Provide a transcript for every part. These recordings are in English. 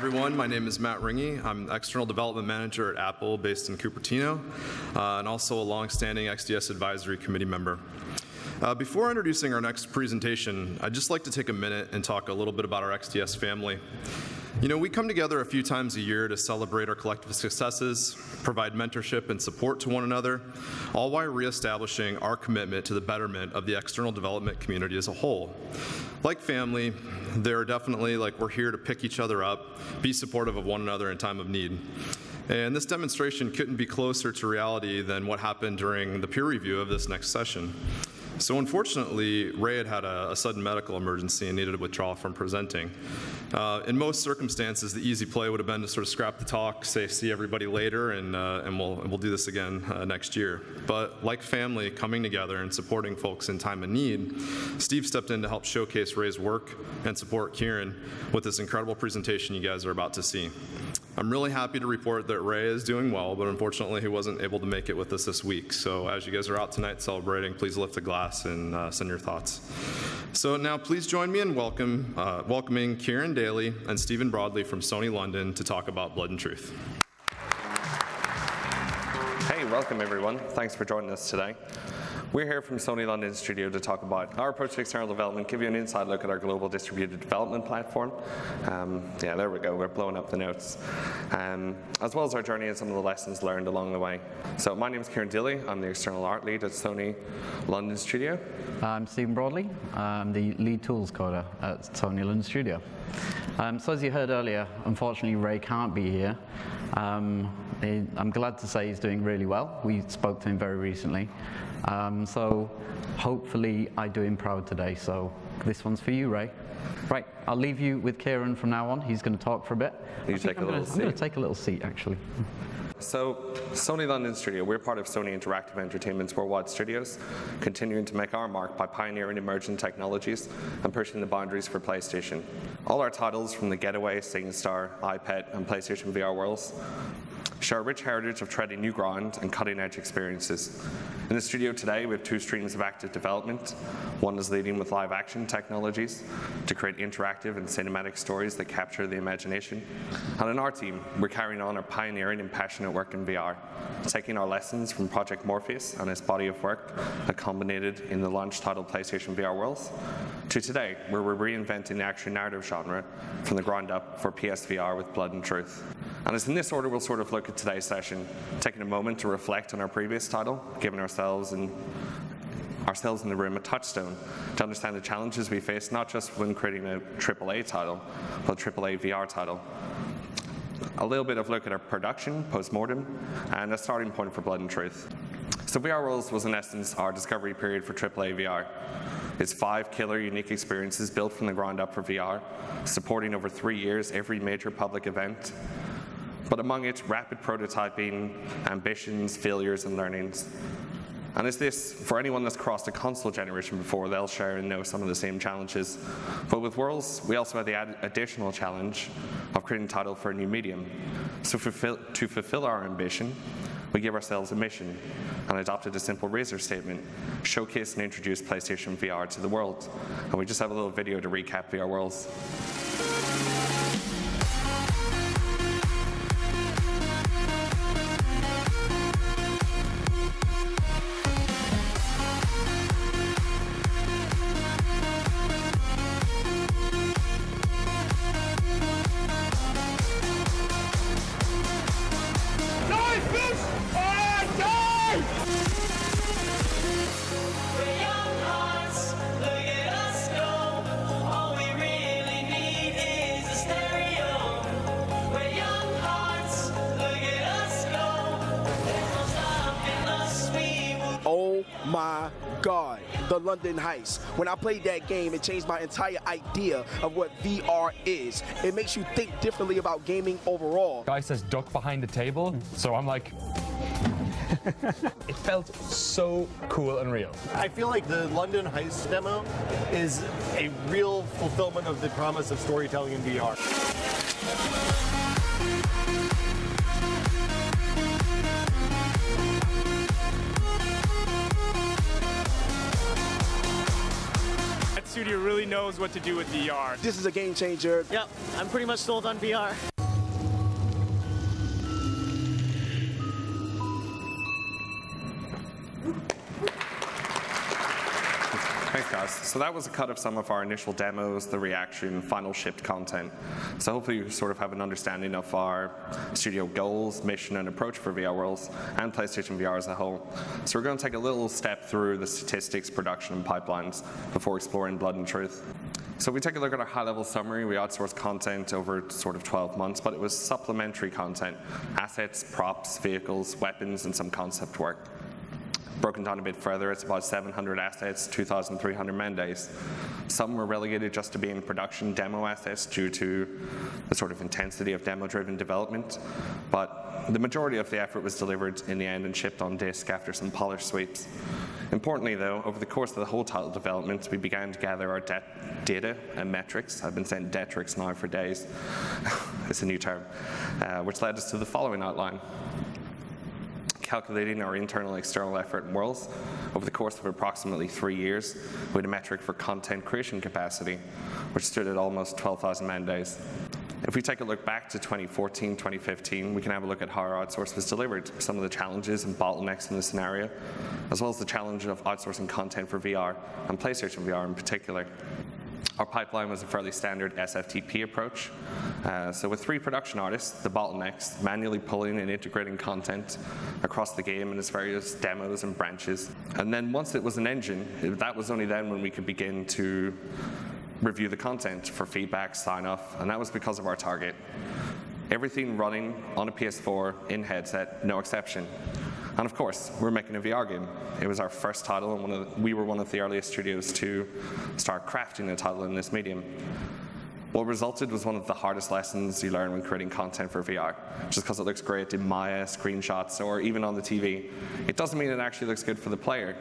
everyone. My name is Matt Ringy. I'm External Development Manager at Apple based in Cupertino, and also a long-standing XDS Advisory Committee member. Before introducing our next presentation, I'd just like to take a minute and talk a little bit about our XDS family. You know, we come together a few times a year to celebrate our collective successes, provide mentorship and support to one another, all while reestablishing our commitment to the betterment of the external development community as a whole. Like family, they're definitely like we're here to pick each other up, be supportive of one another in time of need. And this demonstration couldn't be closer to reality than what happened during the peer review of this next session. So unfortunately, Ray had a sudden medical emergency and needed to withdraw from presenting. In most circumstances, the easy play would have been to sort of scrap the talk, say see everybody later, and we'll do this again next year. But like family, coming together and supporting folks in time of need, Steve stepped in to help showcase Ray's work and support Ciaran with this incredible presentation you guys are about to see. I'm really happy to report that Ray is doing well, but unfortunately he wasn't able to make it with us this week. So as you guys are out tonight celebrating, please lift a glass and send your thoughts. So now please join me in welcoming Ciaran, Daly, and Stephen Broadley from Sony London to talk about Blood and Truth. Hey, welcome everyone. Thanks for joining us today. We're here from Sony London Studio to talk about our approach to external development, give you an inside look at our global distributed development platform. Yeah, there we go, we're blowing up the notes. As well as our journey and some of the lessons learned along the way. So my name is Ciaran Daly, I'm the external art lead at Sony London Studio. I'm Stephen Broadley, I'm the lead tools coder at Sony London Studio. So as you heard earlier, unfortunately Ray can't be here. I'm glad to say he's doing really well. We spoke to him very recently. So hopefully I do him proud today. So this one's for you, Ray. Right, I'll leave you with Ciaran from now on. He's going to talk for a bit. You take a little seat. I'm going to take a little seat, actually. So, Sony London Studio, we're part of Sony Interactive Entertainment's worldwide studios, continuing to make our mark by pioneering emerging technologies and pushing the boundaries for PlayStation. All our titles from the Getaway, SingStar, iPad, and PlayStation VR worlds share a rich heritage of treading new ground and cutting-edge experiences. In the studio today, we have two streams of active development. One is leading with live-action technologies to create interactive and cinematic stories that capture the imagination. And in our team, we're carrying on our pioneering and passionate work in VR, taking our lessons from Project Morpheus and its body of work that culminated in the launch title PlayStation VR Worlds, to today, where we're reinventing the action narrative genre from the ground up for PSVR with Blood and Truth. And it's in this order we'll sort of look at today's session, taking a moment to reflect on our previous title, giving ourselves in the room a touchstone to understand the challenges we face, not just when creating a AAA title, but a AAA VR title. A little bit of look at our production, post-mortem, and a starting point for Blood and Truth. So VR Worlds was in essence our discovery period for AAA VR. It's 5 killer, unique experiences built from the ground up for VR, supporting over 3 years every major public event. But among it, rapid prototyping, ambitions, failures, and learnings. And it's this, for anyone that's crossed a console generation before, they'll share and know some of the same challenges. But with Worlds, we also had the additional challenge of creating a title for a new medium. So to fulfill our ambition, we gave ourselves a mission and adopted a simple razor statement, showcase and introduce PlayStation VR to the world. And we just have a little video to recap VR Worlds. My God, the London Heist. When I played that game, it changed my entire idea of what VR is. It makes you think differently about gaming overall. Guy says duck behind the table, so I'm like... It felt so cool and real. I feel like the London Heist demo is a real fulfillment of the promise of storytelling in VR. Studio really knows what to do with VR. This is a game changer. Yep, I'm pretty much sold on VR. has. So that was a cut of some of our initial demos, the reaction, final shipped content. So hopefully you sort of have an understanding of our studio goals, mission, and approach for VR Worlds, and PlayStation VR as a whole. So we're going to take a little step through the statistics, production, and pipelines before exploring Blood and Truth. So if we take a look at our high-level summary, we outsourced content over sort of 12 months, but it was supplementary content, assets, props, vehicles, weapons, and some concept work. Broken down a bit further, it's about 700 assets, 2,300 man days. Some were relegated just to being production demo assets due to the sort of intensity of demo-driven development, but the majority of the effort was delivered in the end and shipped on disk after some polish sweeps. Importantly though, over the course of the whole title development, we began to gather our data and metrics. I've been saying detrics now for days. It's a new term, which led us to the following outline. Calculating our internal and external effort in Worlds over the course of approximately 3 years, we had a metric for content creation capacity, which stood at almost 12,000 man days. If we take a look back to 2014, 2015, we can have a look at how our outsource was delivered, some of the challenges and bottlenecks in the scenario, as well as the challenge of outsourcing content for VR, and PlayStation VR in particular. Our pipeline was a fairly standard SFTP approach. So with 3 production artists, the bottlenecks, manually pulling and integrating content across the game in its various demos and branches. And then once it was an engine, that was only then when we could begin to review the content for feedback, sign-off, and that was because of our target. Everything running on a PS4 in headset, no exception. And of course, we're making a VR game. It was our first title, and we were one of the earliest studios to start crafting a title in this medium. What resulted was one of the hardest lessons you learn when creating content for VR. Just because it looks great in Maya, screenshots, or even on the TV, it doesn't mean it actually looks good for the player.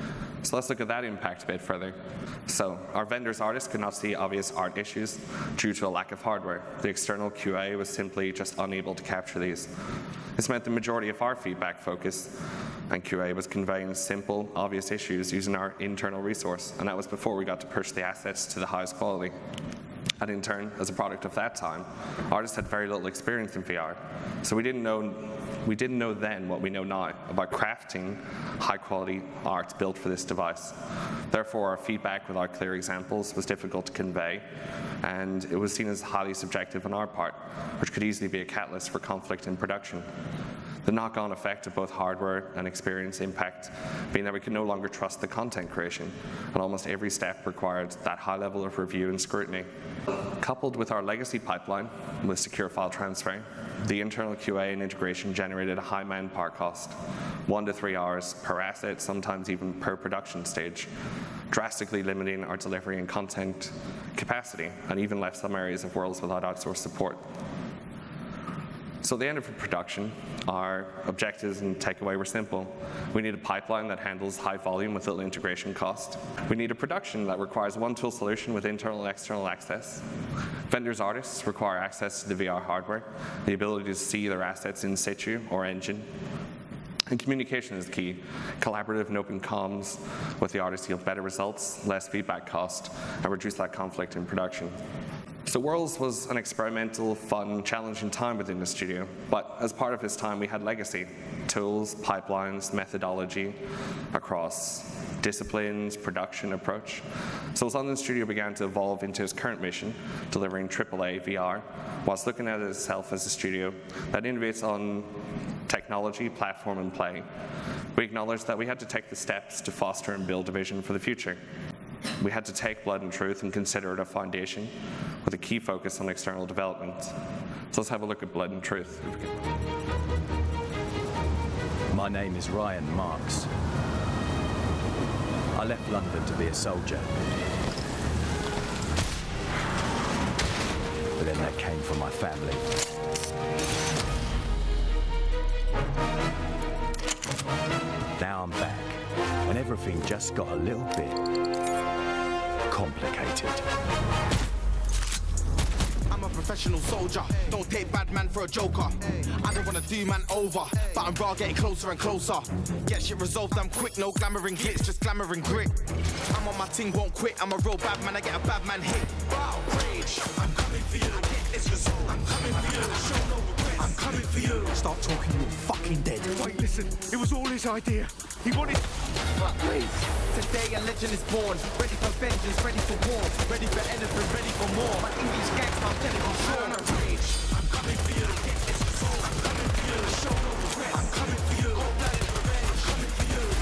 So let's look at that impact a bit further. So our vendor's artists could not see obvious art issues due to a lack of hardware. The external QA was simply just unable to capture these. This meant the majority of our feedback focus and QA was conveying simple, obvious issues using our internal resource, and that was before we got to push the assets to the highest quality. And in turn, as a product of that time, artists had very little experience in VR, so we didn't know then what we know now about crafting high-quality art built for this device. Therefore, our feedback without clear examples was difficult to convey, and it was seen as highly subjective on our part, which could easily be a catalyst for conflict in production. The knock-on effect of both hardware and experience impact being that we could no longer trust the content creation, and almost every step required that high level of review and scrutiny. Coupled with our legacy pipeline with secure file transfer, the internal QA and integration generated a high manpower cost, 1 to 3 hours per asset, sometimes even per production stage, drastically limiting our delivery and content capacity, and even left some areas of Worlds without outsourced support. So at the end of production, our objectives and takeaway were simple. We need a pipeline that handles high volume with little integration cost. We need a production that requires one tool solution with internal and external access. Vendors' artists require access to the VR hardware, the ability to see their assets in situ or engine. And communication is the key. Collaborative and open comms with the artists yield better results, less feedback cost, and reduce that conflict in production. So Worlds was an experimental, fun, challenging time within the studio, but as part of this time we had legacy, tools, pipelines, methodology across disciplines, production approach. So London Studio began to evolve into its current mission, delivering AAA VR, whilst looking at itself as a studio that innovates on technology, platform, and play. We acknowledged that we had to take the steps to foster and build a vision for the future. We had to take Blood and Truth and consider it a foundation with a key focus on external development. So let's have a look at Blood and Truth. My name is Ryan Marks. I left London to be a soldier. But then that came from my family. Now I'm back, and everything just got a little bit complicated. I'm a professional soldier, don't take bad man for a joker. I don't wanna do man over, but I'm raw getting closer and closer. Get shit resolved, I'm quick, no glamour and glitz, just glamour and grit. I'm on my ting, won't quit, I'm a real bad man, I get a bad man hit. Wow, rage, I'm coming for you, I get this result, I'm coming for you, show no regrets, I'm coming for you. Start talking, you're fucking dead. Wait, listen, it was all his idea. He wanted fuck please. Today a legend is born, ready for vengeance, ready for war, ready for anything, ready for more. My English gangster, I'm telling you, sure. I'm rage. I'm coming for you. It's the soul. I'm coming for you. Show no regrets. I'm coming for you. Cold-blooded revenge. I'm coming for you.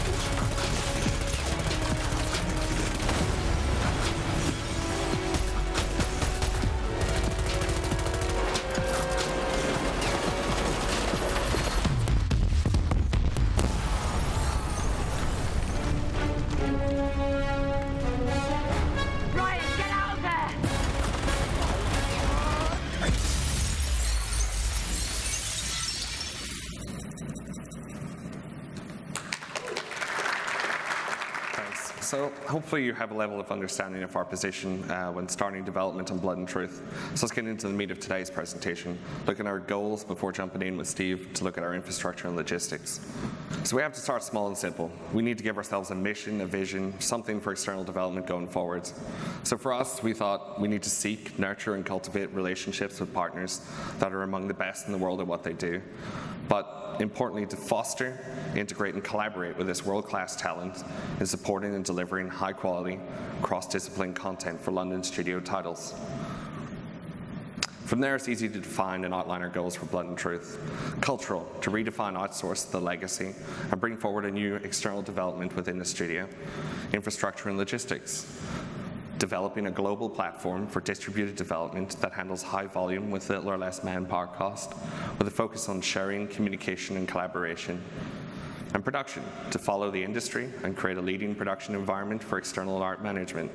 So hopefully you have a level of understanding of our position when starting development on Blood and Truth. So let's get into the meat of today's presentation. Look at our goals before jumping in with Steve to look at our infrastructure and logistics. So we have to start small and simple. We need to give ourselves a mission, a vision, something for external development going forward. So for us, we thought we need to seek, nurture, and cultivate relationships with partners that are among the best in the world at what they do. But importantly, to foster, integrate, and collaborate with this world-class talent in supporting and delivering high-quality, cross-discipline content for London Studio titles. From there, it's easy to define and outline our goals for Blood and Truth. Cultural, to redefine outsource the legacy and bring forward a new external development within the studio. Infrastructure and logistics, developing a global platform for distributed development that handles high volume with little or less manpower cost, with a focus on sharing, communication, and collaboration. And production, to follow the industry and create a leading production environment for external art management.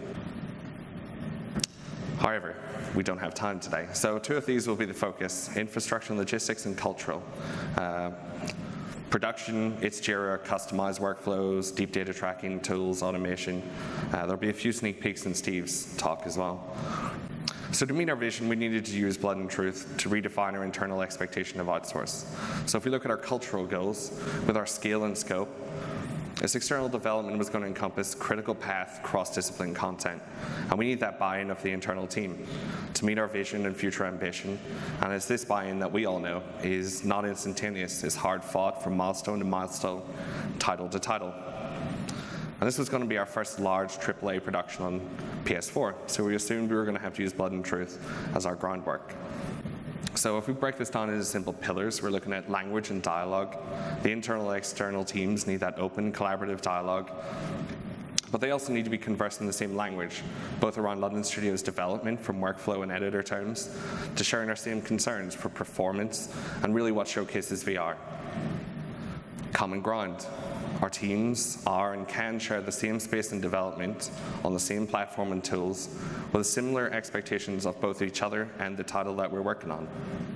However, we don't have time today, so two of these will be the focus: infrastructure and logistics, and cultural. Production, it's Jira, customized workflows, deep data tracking, tools, automation. There'll be a few sneak peeks in Steve's talk as well. So to meet our vision, we needed to use Blood and Truth to redefine our internal expectation of outsource. So if we look at our cultural goals, with our scale and scope, this external development was going to encompass critical path, cross-discipline content. And we need that buy-in of the internal team to meet our vision and future ambition. And it's this buy-in that we all know is not instantaneous, is hard fought from milestone to milestone, title to title. And this was going to be our first large AAA production on PS4, so we assumed we were going to have to use Blood and Truth as our groundwork. So if we break this down into simple pillars, we're looking at language and dialogue. The internal and external teams need that open, collaborative dialogue, but they also need to be conversing the same language, both around London Studio's development from workflow and editor terms, to sharing our same concerns for performance and really what showcases VR. Common ground. Our teams are and can share the same space and development on the same platform and tools with similar expectations of both each other and the title that we're working on.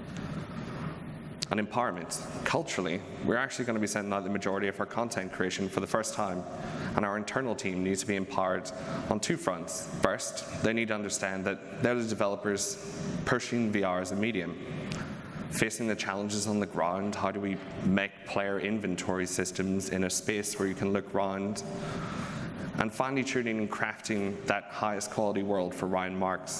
And empowerment. Culturally, we're actually going to be sending out the majority of our content creation for the first time, and our internal team needs to be empowered on two fronts. First, they need to understand that they're the developers pushing VR as a medium. Facing the challenges on the ground, how do we make player inventory systems in a space where you can look around? And finally tuning and crafting that highest quality world for Ryan Marks.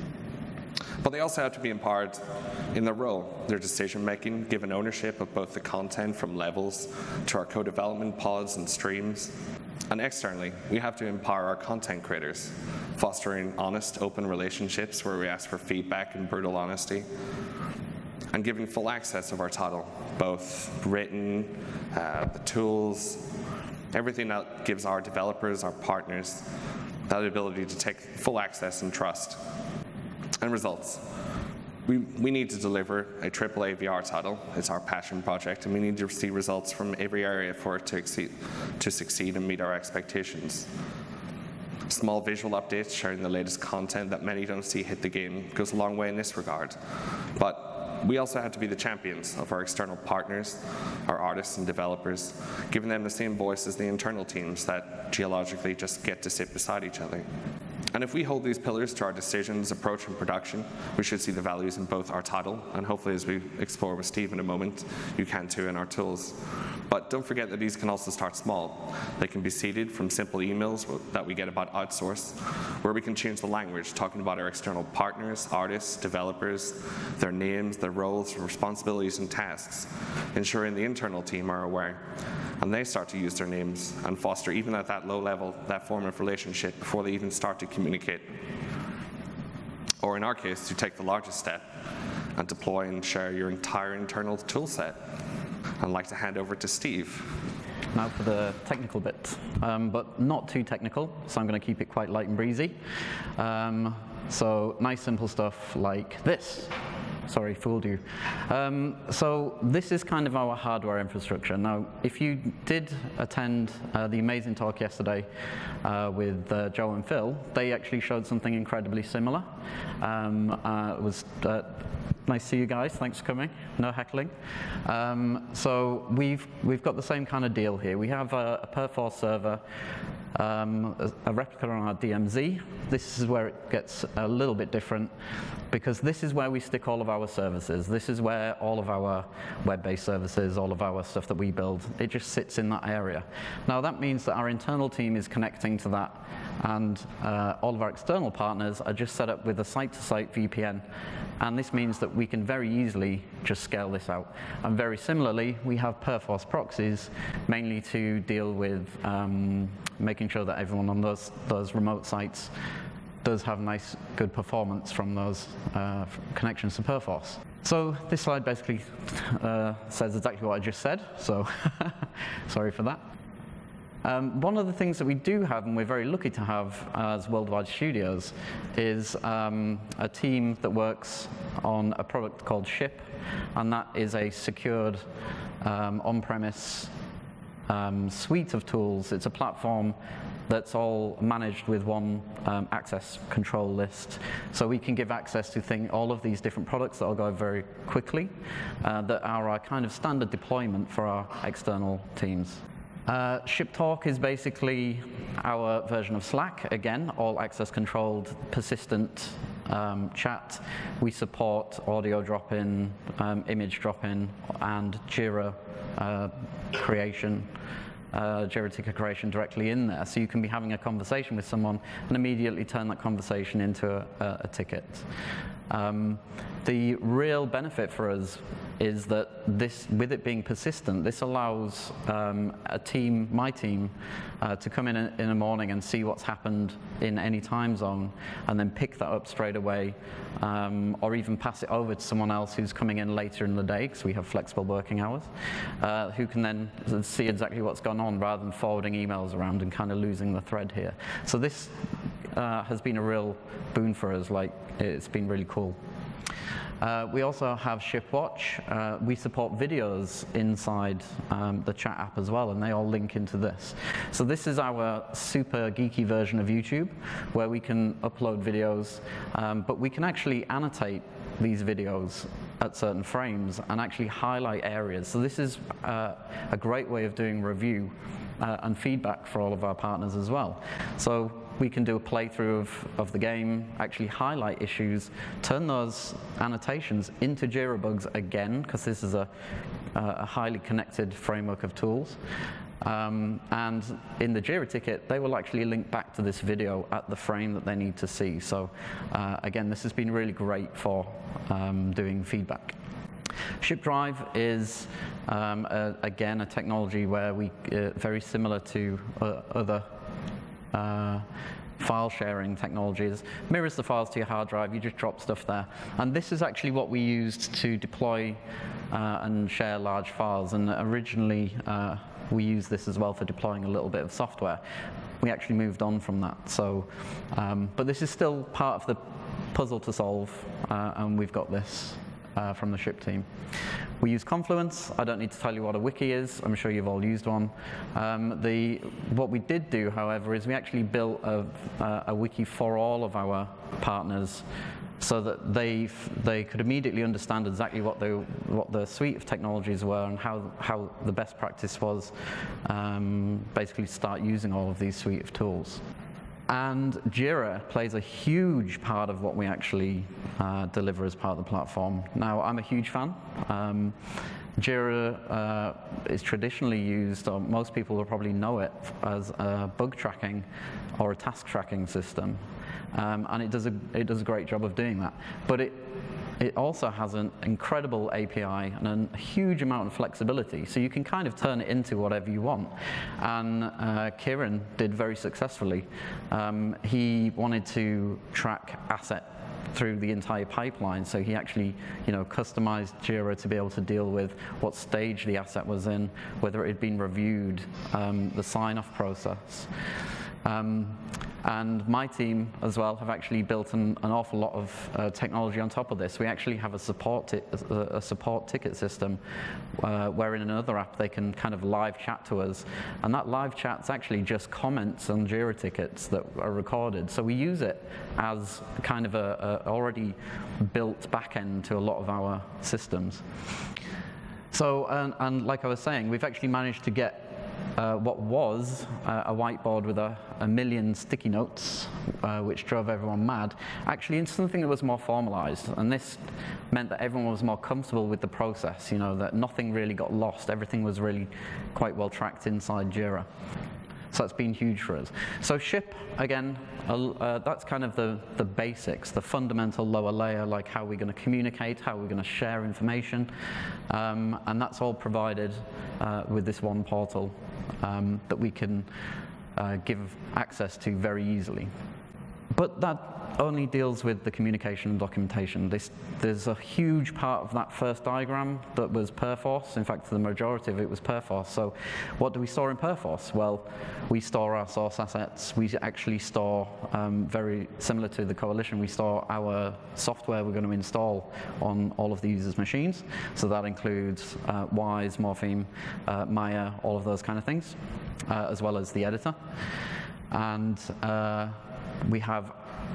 But they also have to be empowered in their role, their decision making, given ownership of both the content from levels to our co-development pods and streams. And externally, we have to empower our content creators, fostering honest, open relationships where we ask for feedback and brutal honesty, and giving full access of our title, both written, the tools, everything that gives our developers, our partners, that ability to take full access and trust. And results. We need to deliver a AAA VR title. It's our passion project, and we need to see results from every area for it to succeed and meet our expectations. Small visual updates sharing the latest content that many don't see hit the game goes a long way in this regard. But we also have to be the champions of our external partners, our artists and developers, giving them the same voice as the internal teams that geologically just get to sit beside each other. And if we hold these pillars to our decisions, approach, and production, we should see the values in both our title, and hopefully as we explore with Steve in a moment, you can too in our tools. But don't forget that these can also start small. They can be seeded from simple emails that we get about outsource, where we can change the language, talking about our external partners, artists, developers, their names, their roles, responsibilities, and tasks, ensuring the internal team are aware. And they start to use their names and foster, even at that low level, that form of relationship before they even start to communicate. Or in our case, to take the largest step and deploy and share your entire internal tool set. I'd like to hand over to Steve. Now for the technical bit, but not too technical, so I'm going to keep it quite light and breezy. So nice simple stuff like this. Sorry, fooled you. So this is kind of our hardware infrastructure. Now, if you did attend the amazing talk yesterday with Joe and Phil, they actually showed something incredibly similar. It was nice to see you guys. Thanks for coming. No heckling. So we've got the same kind of deal here. We have a Perforce server, a replica on our DMZ. This is where it gets a little bit different, because this is where we stick all of our services. This is where all of our web-based services, all of our stuff that we build, it just sits in that area. Now that means that our internal team is connecting to that, and all of our external partners are just set up with a site-to-site VPN. And this means that we can very easily just scale this out. And very similarly, we have Perforce proxies, mainly to deal with making sure that everyone on those remote sites does have nice, good performance from those connections to Perforce. So this slide basically says exactly what I just said, so sorry for that. One of the things that we do have, and we're very lucky to have as worldwide studios, is a team that works on a product called Ship, and that is a secured on-premise suite of tools. It's a platform that's all managed with one access control list. So we can give access to all of these different products that I'll go very quickly, that are our kind of standard deployment for our external teams. ShipTalk is basically our version of Slack. Again, all access controlled, persistent chat. We support audio drop-in, image drop-in, and Jira creation, Jira ticket creation directly in there. So you can be having a conversation with someone and immediately turn that conversation into a ticket. The real benefit for us is that this, with it being persistent, this allows a team, my team, to come in a morning and see what's happened in any time zone, and then pick that up straight away, or even pass it over to someone else who's coming in later in the day, because we have flexible working hours, who can then see exactly what's gone on rather than forwarding emails around and kind of losing the thread here. So this has been a real boon for us. Like, it's been really cool. We also have ShipWatch. We support videos inside the chat app as well, and they all link into this. So this is our super geeky version of YouTube, where we can upload videos, but we can actually annotate these videos at certain frames and actually highlight areas. So this is a great way of doing review and feedback for all of our partners as well. So we can do a playthrough of the game, actually highlight issues, turn those annotations into Jira bugs again, because this is a highly connected framework of tools. And in the Jira ticket, they will actually link back to this video at the frame that they need to see. So again, this has been really great for doing feedback. ShipDrive is, again, a technology where we, very similar to other file sharing technologies, mirrors the files to your hard drive. You just drop stuff there. And this is actually what we used to deploy and share large files. And originally, we used this as well for deploying a little bit of software. We actually moved on from that. So, but this is still part of the puzzle to solve, and we've got this from the Ship team. We use Confluence. I don't need to tell you what a wiki is. I'm sure you've all used one. What we did do, however, is we actually built a wiki for all of our partners, so that they could immediately understand exactly what the suite of technologies were and how the best practice was, basically start using all of these suite of tools. And Jira plays a huge part of what we actually deliver as part of the platform. Now, I'm a huge fan. Jira is traditionally used, or most people will probably know it, as a bug tracking or a task tracking system. And it does a great job of doing that. But it also has an incredible API and a huge amount of flexibility, so you can kind of turn it into whatever you want. And Ciaran did very successfully. He wanted to track asset through the entire pipeline, so he actually, customized Jira to be able to deal with what stage the asset was in, whether it had been reviewed, the sign-off process. And my team as well have actually built an awful lot of technology on top of this. We actually have a support ticket system where in another app they can kind of live chat to us. And that live chat's actually just comments on Jira tickets that are recorded. So we use it as kind of a already built backend to a lot of our systems. So, and like I was saying, we've actually managed to get what was a whiteboard with a million sticky notes, which drove everyone mad, actually into something that was more formalized. And this meant that everyone was more comfortable with the process, that nothing really got lost. Everything was really quite well tracked inside Jira. So that's been huge for us. So ship, again, that's kind of the basics, the fundamental lower layer, like how we're going to communicate, how we're going to share information. And that's all provided with this one portal that we can give access to very easily. But that only deals with the communication and documentation. There's a huge part of that first diagram that was Perforce. In fact, the majority of it was Perforce. So what do we store in Perforce? Well, we store our source assets. We actually store, very similar to the Coalition, we store our software we're going to install on all of the users' machines. So that includes Wise, Morpheme, Maya, all of those kind of things, as well as the editor. And we have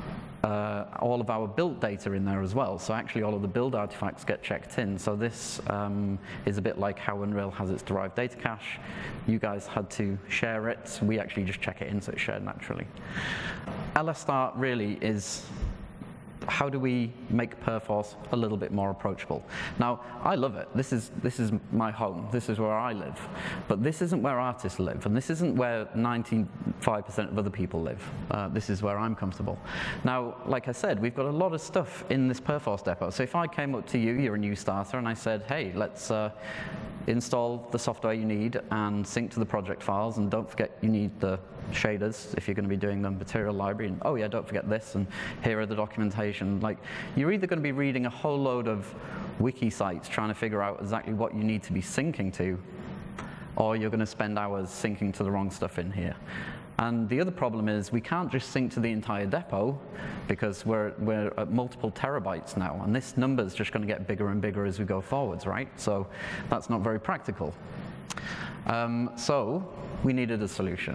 all of our build data in there as well. So actually all of the build artifacts get checked in. So this is a bit like how Unreal has its derived data cache. You guys had to share it. We actually just check it in, so it's shared naturally. LSstart really is, how do we make Perforce a little bit more approachable? Now, I love it. This is my home. This is where I live. But this isn't where artists live, and this isn't where 95% of other people live. This is where I'm comfortable. Now, like I said, we've got a lot of stuff in this Perforce depot. So if I came up to you, you're a new starter, and I said, hey, let's install the software you need and sync to the project files, and don't forget you need the shaders if you're going to be doing the material library, and oh yeah, don't forget this, and here are the documentation. Like, you're either going to be reading a whole load of wiki sites trying to figure out exactly what you need to be syncing to, or you're going to spend hours syncing to the wrong stuff in here. And the other problem is we can't just sync to the entire depot because we're at multiple terabytes now, and this number is just going to get bigger and bigger as we go forwards, right? So that's not very practical. So we needed a solution.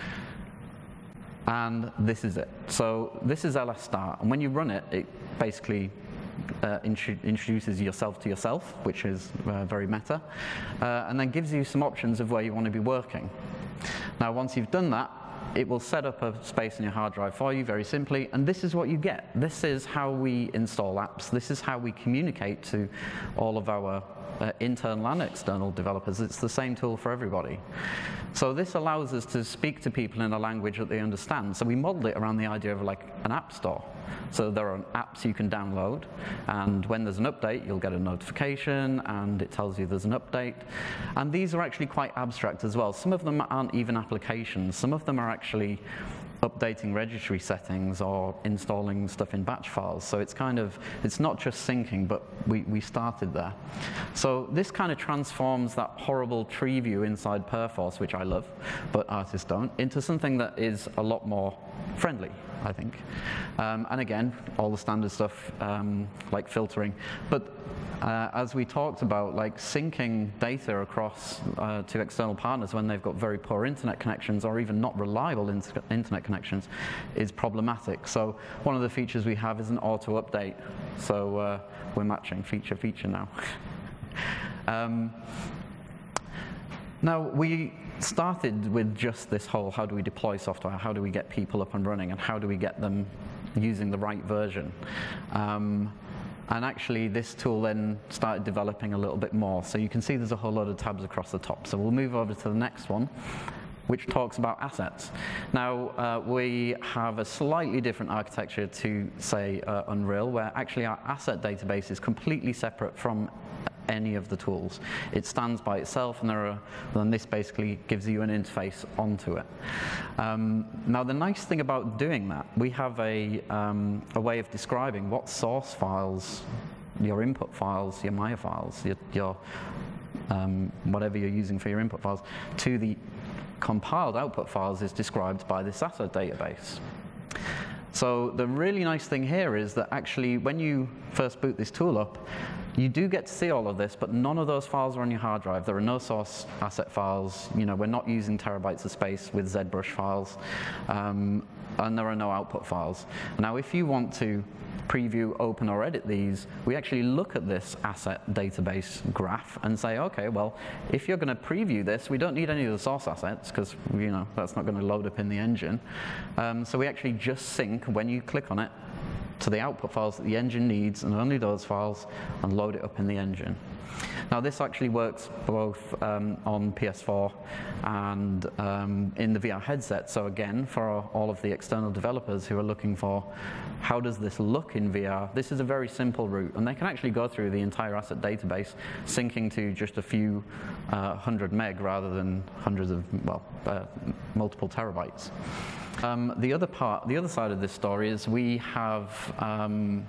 And this is it. So this is LSstart, and when you run it, it basically introduces yourself to yourself, which is very meta, and then gives you some options of where you want to be working. Now, once you've done that, it will set up a space in your hard drive for you very simply, and this is what you get. This is how we install apps. This is how we communicate to all of our internal and external developers. It's the same tool for everybody. So this allows us to speak to people in a language that they understand. So we modeled it around the idea of like an app store. So there are apps you can download, and when there's an update, you'll get a notification, and it tells you there's an update. And these are actually quite abstract as well. Some of them aren't even applications. Some of them are actually updating registry settings or installing stuff in batch files. So it's kind of, it's not just syncing, but we started there. So this kind of transforms that horrible tree view inside Perforce, which I love, but artists don't, into something that is a lot more friendly, I think. And again, all the standard stuff like filtering. But as we talked about, like syncing data across to external partners when they've got very poor internet connections or even not reliable internet connections is problematic. So one of the features we have is an auto update. So we're matching feature now. Now, we started with just this whole, how do we deploy software, how do we get people up and running, and how do we get them using the right version. And actually, this tool then started developing a little bit more. So you can see there's a whole load of tabs across the top. So we'll move over to the next one, which talks about assets. Now, we have a slightly different architecture to, say, Unreal, where actually our asset database is completely separate from any of the tools. It stands by itself, and then this basically gives you an interface onto it. Now, the nice thing about doing that, we have a way of describing what source files, your input files, your Maya files, your whatever you're using for your input files, to the compiled output files is described by this asset database. So the really nice thing here is that actually when you first boot this tool up, you do get to see all of this, but none of those files are on your hard drive. There are no source asset files. You know, we're not using terabytes of space with ZBrush files, and there are no output files. Now, if you want to preview, open, or edit these, we actually look at this asset database graph and say, okay, well, if you're going to preview this, we don't need any of the source assets because, you know, that's not going to load up in the engine. So we actually just sync, when you click on it, to the output files that the engine needs, and only those files, and load it up in the engine. Now, this actually works both on PS4 and in the VR headset. So again, for all of the external developers who are looking for how does this look in VR, this is a very simple route, and they can actually go through the entire asset database, syncing to just a few 100 meg rather than hundreds of, well, multiple terabytes. The other side of this story is we have, and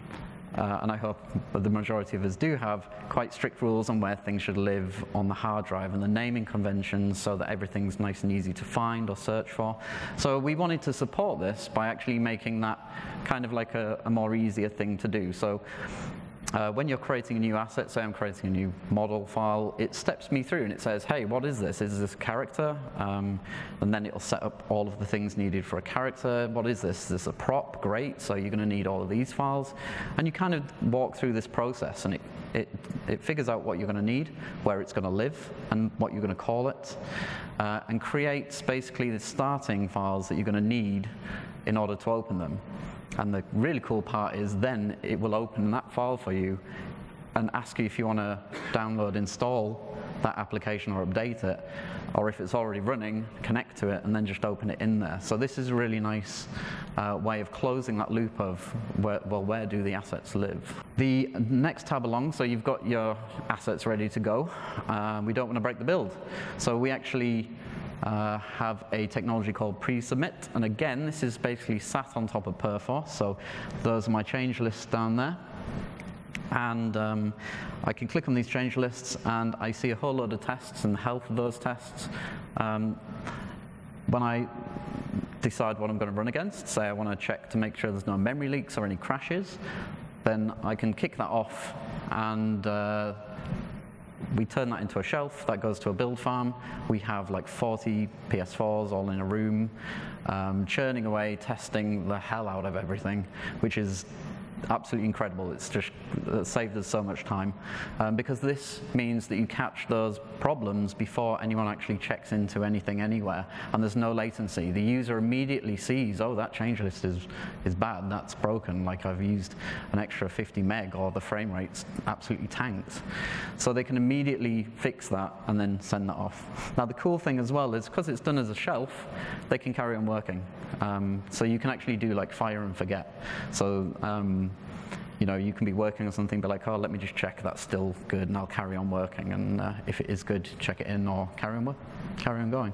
I hope the majority of us do have, quite strict rules on where things should live on the hard drive and the naming conventions so that everything's nice and easy to find or search for. So we wanted to support this by actually making that kind of like a more easier thing to do. So when you're creating a new asset, say I'm creating a new model file, it steps me through and it says, hey, what is this? Is this a character? And then it'll set up all of the things needed for a character. What is this? Is this a prop? Great, so you're going to need all of these files. And you kind of walk through this process, and it figures out what you're going to need, where it's going to live, and what you're going to call it, and creates basically the starting files that you're going to need in order to open them. And the really cool part is then it will open that file for you and ask you if you want to download, install that application or update it, or if it's already running, connect to it and then just open it in there. So this is a really nice way of closing that loop of where do the assets live. The next tab along, so you've got your assets ready to go. We don't want to break the build. So we actually have a technology called pre-submit, and again, this is basically sat on top of Perforce. So those are my change lists down there, and I can click on these change lists, and I see a whole load of tests and the health of those tests. When I decide what I'm going to run against, say I want to check to make sure there's no memory leaks or any crashes, then I can kick that off, and we turn that into a shelf that goes to a build farm. We have like 40 PS4s all in a room, churning away, testing the hell out of everything, which is absolutely incredible. It's just saved us so much time, because this means that you catch those problems before anyone actually checks into anything anywhere, and there's no latency. The user immediately sees, oh, that change list is bad, that's broken, like I've used an extra 50 meg, or the frame rate's absolutely tanked. So they can immediately fix that and then send that off. Now the cool thing as well is, because it's done as a shelf, they can carry on working. So you can actually do like fire and forget. So you know, you can be working on something, but like, oh, let me just check that's still good, and I'll carry on working. And if it is good, check it in, or carry on going.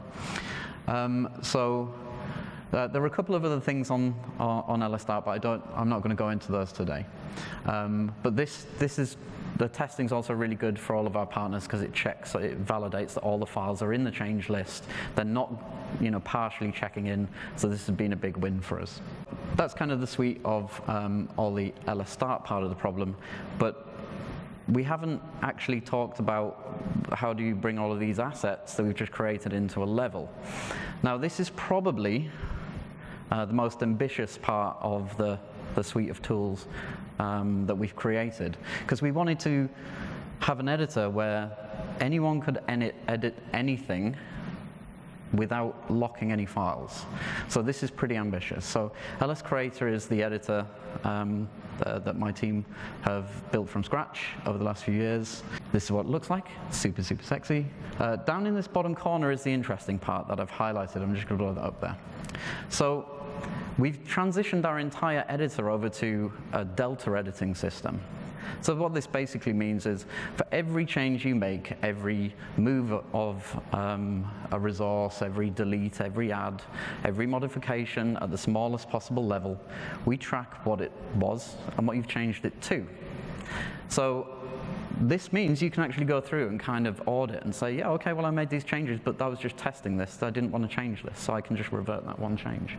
So there are a couple of other things on LSTART, but I'm not going to go into those today. But the testing is also really good for all of our partners, because it checks, it validates that all the files are in the change list. They're not, you know, partially checking in. So this has been a big win for us. That's kind of the suite of all the LSTART part of the problem. But we haven't actually talked about how do you bring all of these assets that we've just created into a level. Now this is probably the most ambitious part of the suite of tools that we've created, because we wanted to have an editor where anyone could edit anything without locking any files. So this is pretty ambitious. So LS Creator is the editor that my team have built from scratch over the last few years. This is what it looks like. Super, super sexy. Down in this bottom corner is the interesting part that I've highlighted. I'm just going to blow that up there. So we've transitioned our entire editor over to a Delta editing system. So what this basically means is for every change you make, every move of a resource, every delete, every add, every modification at the smallest possible level, we track what it was and what you've changed it to. So this means you can actually go through and kind of audit and say, yeah, okay, well, I made these changes, but I was just testing this. So I didn't want to change this, so I can just revert that one change.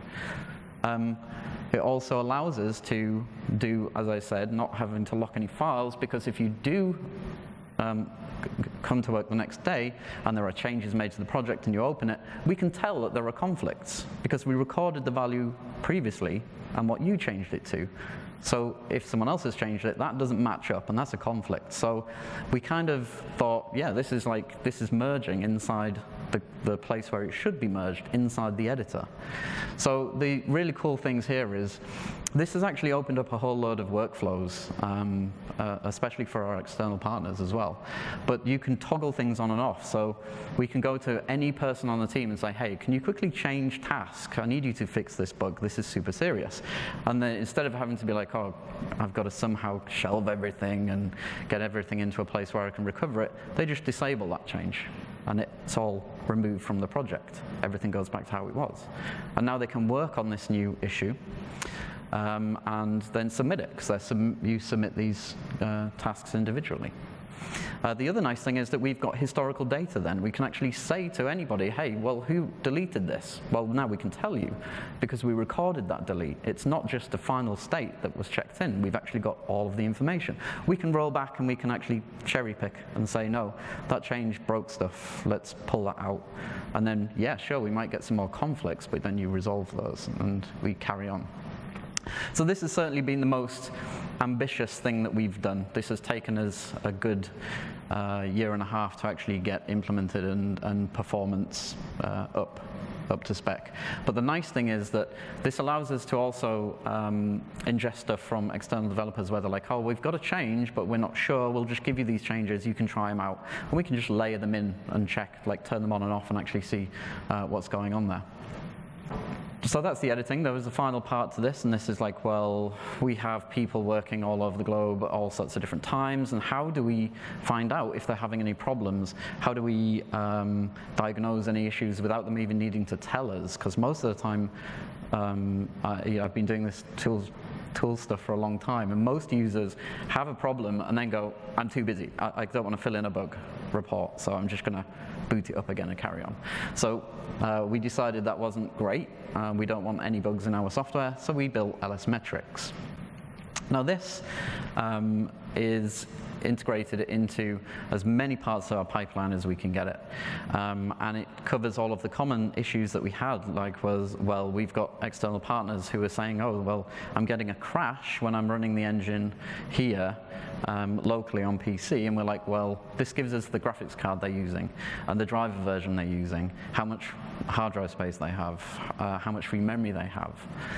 It also allows us to do, as I said, not having to lock any files, because if you do come to work the next day and there are changes made to the project and you open it, we can tell that there are conflicts because we recorded the value previously and what you changed it to. So if someone else has changed it, that doesn't match up, and that's a conflict. So we kind of thought, yeah, this is merging inside the place where it should be merged, inside the editor. So the really cool things here is this has actually opened up a whole load of workflows, especially for our external partners as well. But you can toggle things on and off. So we can go to any person on the team and say, hey, can you quickly change task? I need you to fix this bug. This is super serious. And then instead of having to be like, oh, I've got to somehow shelve everything and get everything into a place where I can recover it, they just disable that change. And it's all removed from the project. Everything goes back to how it was. And now they can work on this new issue and then submit it, because you submit these tasks individually. The other nice thing is that we've got historical data then. We can actually say to anybody, hey, well, who deleted this? Well, now we can tell you, because we recorded that delete. It's not just the final state that was checked in. We've actually got all of the information. We can roll back and we can actually cherry pick and say, no, that change broke stuff. Let's pull that out. And then, yeah, sure, we might get some more conflicts, but then you resolve those and we carry on. So this has certainly been the most ambitious thing that we've done. This has taken us a good year and a half to actually get implemented and performance up to spec. But the nice thing is that this allows us to also ingest stuff from external developers where they're like, oh, we've got a change, but we're not sure. We'll just give you these changes. You can try them out. And we can just layer them in and check, like turn them on and off and actually see what's going on there. So that's the editing. There was a final part to this, and this is like, well, we have people working all over the globe at all sorts of different times, and how do we find out if they're having any problems? How do we diagnose any issues without them even needing to tell us? Because most of the time, I've been doing this tool stuff for a long time, and most users have a problem and then go, I'm too busy. I don't want to fill in a bug report, so I'm just going to boot it up again and carry on. So we decided that wasn't great. We don't want any bugs in our software, so we built LS Metrics. Now this is integrated into as many parts of our pipeline as we can get it. And it covers all of the common issues that we had, like well, we've got external partners who are saying, oh, well, I'm getting a crash when I'm running the engine here locally on PC, and we're like, well, this gives us the graphics card they're using and the driver version they're using, how much hard drive space they have, how much free memory they have.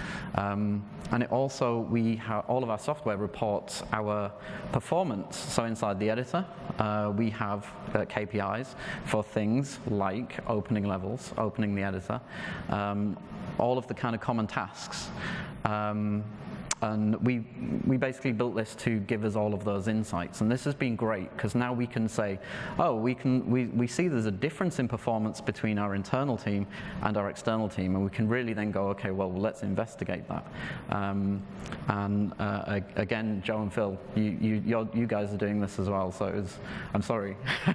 And it also, all of our software reports our performance. So inside the editor, we have KPIs for things like opening levels, opening the editor, all of the kind of common tasks. And we basically built this to give us all of those insights. And this has been great, because now we can say, oh, we see there's a difference in performance between our internal team and our external team. And we can really then go, okay, well, let's investigate that. Again, Joe and Phil, you guys are doing this as well, so I'm sorry.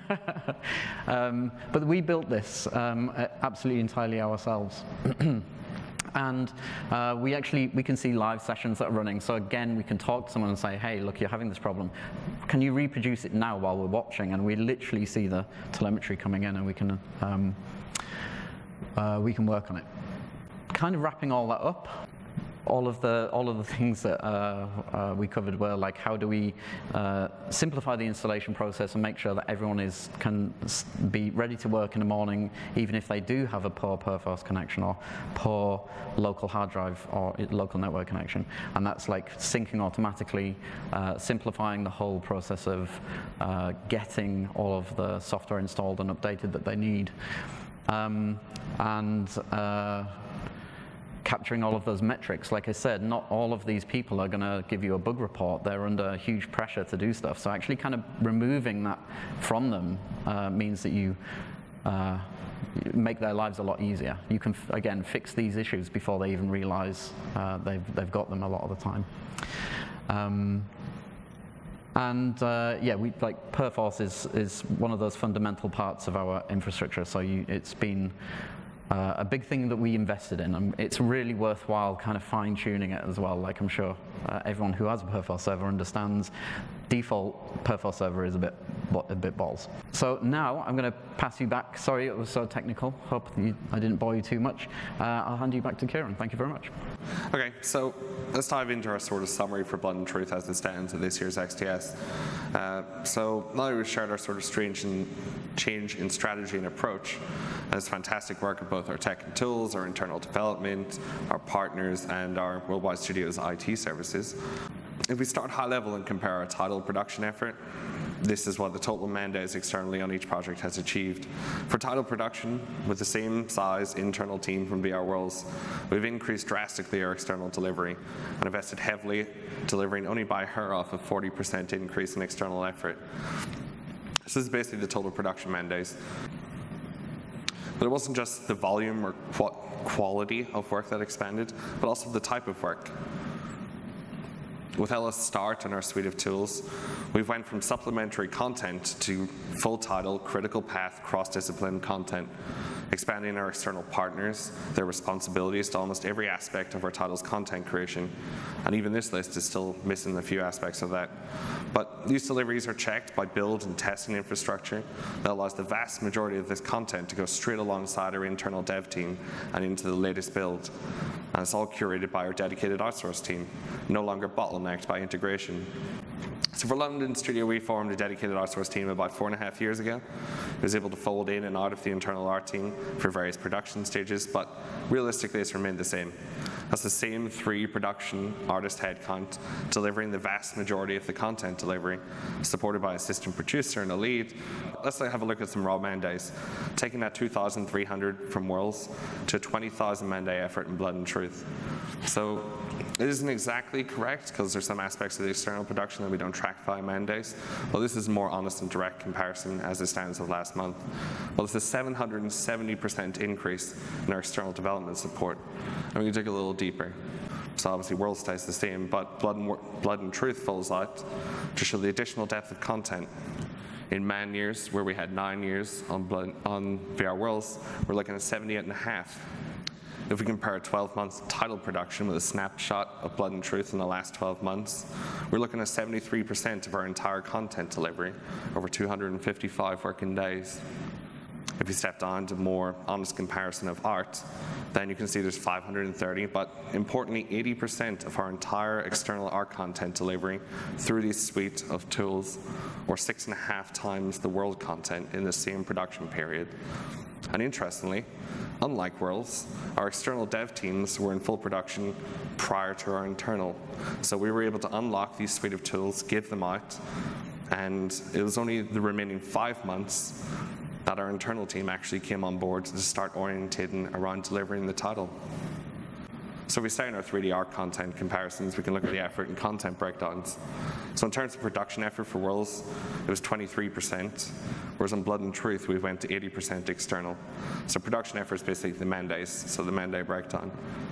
But we built this absolutely entirely ourselves. And we can see live sessions that are running. So again, we can talk to someone and say, hey, look, you're having this problem. Can you reproduce it now while we're watching? And we literally see the telemetry coming in, and we can work on it. Kind of wrapping all that up, all of the things that we covered were like, how do we simplify the installation process and make sure that everyone can be ready to work in the morning, even if they do have a poor Perforce connection or poor local hard drive or local network connection. And that's like syncing automatically, simplifying the whole process of getting all of the software installed and updated that they need. Capturing all of those metrics. Like I said, not all of these people are going to give you a bug report. They're under huge pressure to do stuff. So actually kind of removing that from them means that you make their lives a lot easier. You can, again, fix these issues before they even realize they've got them a lot of the time. Yeah, Perforce is one of those fundamental parts of our infrastructure. So it's been a big thing that we invested in, and it's really worthwhile kind of fine-tuning it as well. Like I'm sure everyone who has a Perforce server understands, default Perforce server is a bit balls. So now I'm going to pass you back. Sorry it was so technical. Hope I didn't bore you too much. I'll hand you back to Ciaran. Thank you very much. Okay, so let's dive into our sort of summary for Blood and Truth as it stands at this year's XDS. So now we've shared our sort of change in strategy and approach. And it's fantastic work of both our tech and tools, our internal development, our partners, and our worldwide studios IT services. If we start high level and compare our title production effort, this is what the total man days externally on each project has achieved. For title production, with the same size internal team from VR Worlds, we've increased drastically our external delivery and invested heavily, delivering only by half a 40% increase in external effort. This is basically the total production man days. But it wasn't just the volume or quality of work that expanded, but also the type of work. With LS Start and our suite of tools, we've went from supplementary content to full title, critical path, cross-discipline content, expanding our external partners, their responsibilities to almost every aspect of our title's content creation. And even this list is still missing a few aspects of that. But these deliveries are checked by build and testing infrastructure that allows the vast majority of this content to go straight alongside our internal dev team and into the latest build. And it's all curated by our dedicated outsource team, no longer bottlenecked by integration. So for London Studio, we formed a dedicated outsource team about 4.5 years ago. It was able to fold in and out of the internal art team for various production stages, but realistically it's remained the same. That's the same 3 production artist headcount, delivering the vast majority of the content delivery, supported by an assistant producer and a lead. Let's have a look at some raw man days, taking that 2,300 from Worlds to a 20,000 man day effort in Blood and Truth. So it isn't exactly correct, because there's some aspects of the external production that we don't track by man days. Well, this is a more honest and direct comparison as it stands of last month. Well, it's a 770% increase in our external development support. And we can dig a little deeper. So obviously World stays the same, but Blood and Truth falls out to show the additional depth of content. In man years, where we had 9 years on VR Worlds, we're looking at 78.5. If we compare 12 months title production with a snapshot of Blood and Truth in the last 12 months, we're looking at 73% of our entire content delivery over 255 working days. If you step down to more honest comparison of art, then you can see there's 530, but importantly, 80% of our entire external art content delivery through this suite of tools, or 6.5 times the world content in the same production period. And interestingly, unlike Worlds, our external dev teams were in full production prior to our internal. So we were able to unlock these suite of tools, give them out, and it was only the remaining 5 months that our internal team actually came on board to start orientating around delivering the title. So if we stay in our 3D art content comparisons, we can look at the effort and content breakdowns. So in terms of production effort for Worlds, it was 23%, whereas on Blood and Truth, we went to 80% external. So production effort is basically the man days, so the man day breakdown.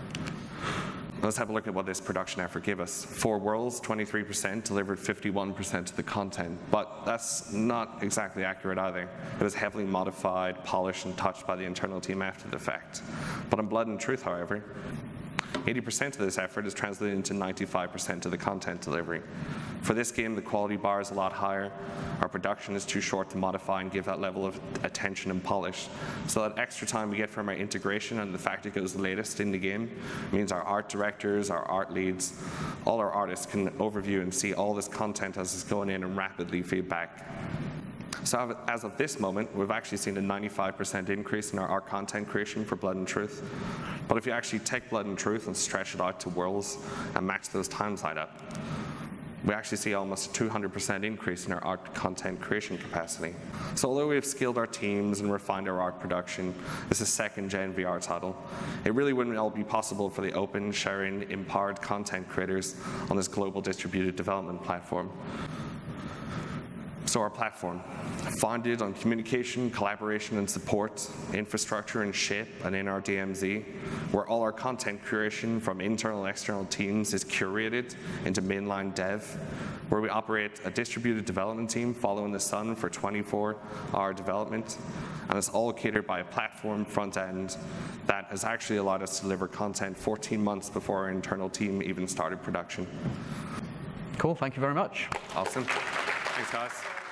Let's have a look at what this production effort gave us. For Worlds, 23% delivered 51% of the content, but that's not exactly accurate either. It was heavily modified, polished, and touched by the internal team after the fact. But on Blood and Truth, however, 80% of this effort is translated into 95% of the content delivery. For this game, the quality bar is a lot higher. Our production is too short to modify and give that level of attention and polish. So that extra time we get from our integration and the fact it goes the latest in the game means our art directors, our art leads, all our artists can overview and see all this content as it's going in and rapidly feedback. So as of this moment, we've actually seen a 95% increase in our content creation for Blood and Truth. But if you actually take Blood and Truth and stretch it out to Worlds and match those times right up, we actually see almost a 200% increase in our art content creation capacity. So although we've skilled our teams and refined our art production, this is second-gen VR title. It really wouldn't all be possible for the open, sharing, empowered content creators on this global distributed development platform. So our platform, founded on communication, collaboration, and support, infrastructure and shape, and in our DMZ, where all our content creation from internal and external teams is curated into mainline dev, where we operate a distributed development team following the sun for 24-hour development, and it's all catered by a platform front end that has actually allowed us to deliver content 14 months before our internal team even started production. Cool, thank you very much. Awesome. Thanks, guys.